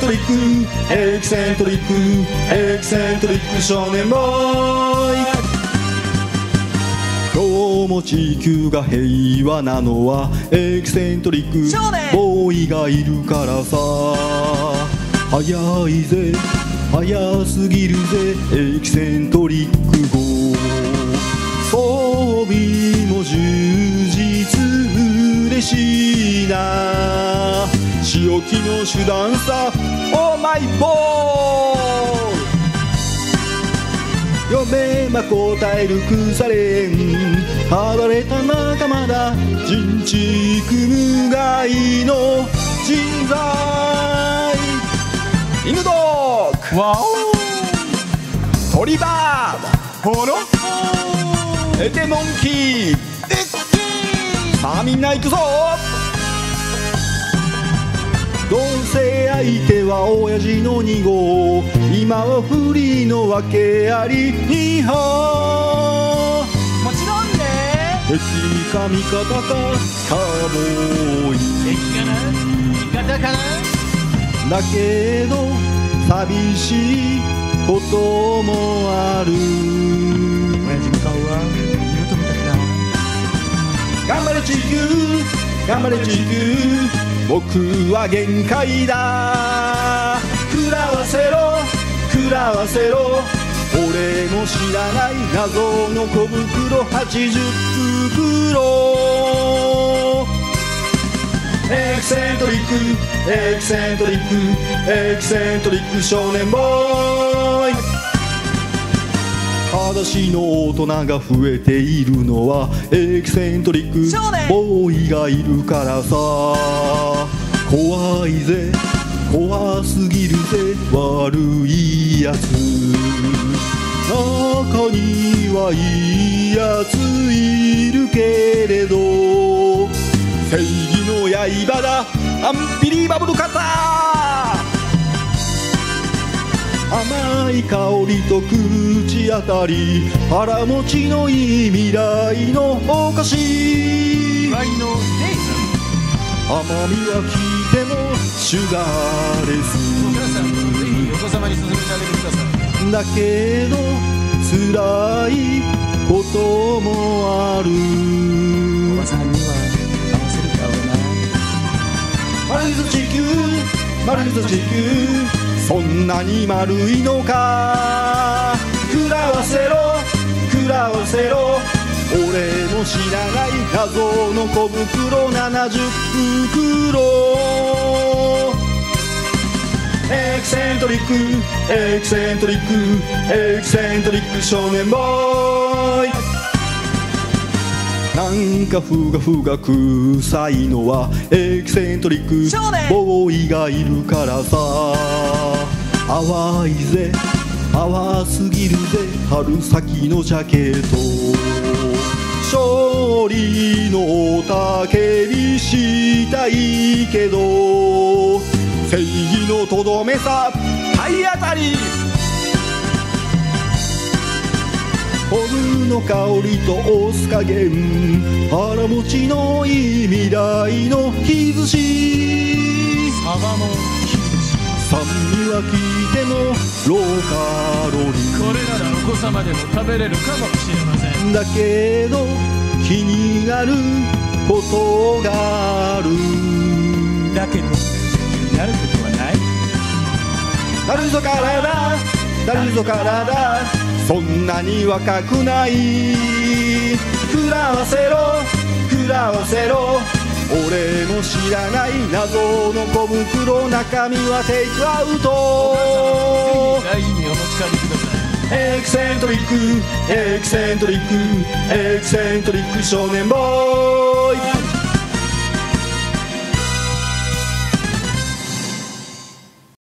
トリックエキセントリックエキセントリック少年ボーイ。今日も地球が平和なのはエキセントリックボーイがいるからさ。早いぜ早すぎるぜエキセントリック号。装備も充実嬉しいな。仕置きの手段さオーマイボーイ。読めば答える腐れん離れた仲間だ。人畜無害の人材。犬ドッグワオ鳥バーほろエテモンキーさあみんな行くぞ。どうせ相手は親父の2号。今はフリーの訳あり2号。 もちろんね。 敵か味方かカーボーイ。 敵かな味方かな。 だけど寂しいこともある。 親父の顔は二度と見たくない。 頑張れ地球頑張れ地球僕は限界だ。食らわせろ食らわせろ俺も知らない謎の小袋80袋。エキセントリックエキセントリックエキセントリック少年ボーイ。裸足の大人が増えているのはエキセントリックボーイがいるからさ。怖いぜ怖すぎるぜ悪いやつ。中にはいいやついるけれど正義の刃だアンビリーバブルカッター。甘い香りと口当たり腹持ちのいい未来のお菓子。 未来のレイズ甘みは効いてもシュガーレス。 皆さんぜひお子様に勧めてあげてください。 だけど辛いこともある。 おばさんには合わせる顔だな。 丸いぞ地球丸いぞ地球そんなに丸いのか。食らわせろ食らわせろ俺の知らない謎の小袋70袋。エキセントリックエキセントリックエキセントリック少年ボーイ。なんかふがふが臭いのはエキセントリックボーイがいるからさ。淡いぜ淡すぎるぜ春先のジャケット。勝利の雄たけびしたいけど正義のとどめさ体当たり。オルの香りと押す加減腹持ちのいい未来の日寿司。 サバの酸味は効いてもローカロリー。 これならお子様でも食べれるかもしれません。 だけど気になることがある。 だけどなることはない。 なるぞ体なるぞ体そんなに若くない。食らわせろ食らわせろ俺も知らない謎の小袋中身はテイクアウト。 大事にお持ち帰りください。 エキセントリックエキセントリックエキセントリック少年ボーイ。